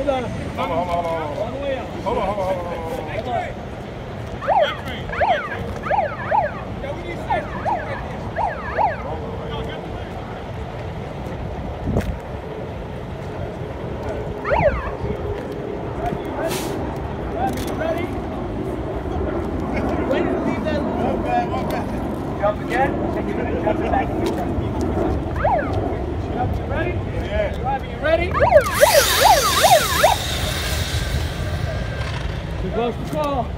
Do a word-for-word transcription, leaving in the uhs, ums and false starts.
Hold on. Hold on, hold on, hold on. All the way up. Hold on, hold on, hold on. Hold on. Jump again, and you're going to jump it back to your jump. Jump, you ready? Yeah. Driving, you ready? Too close to call.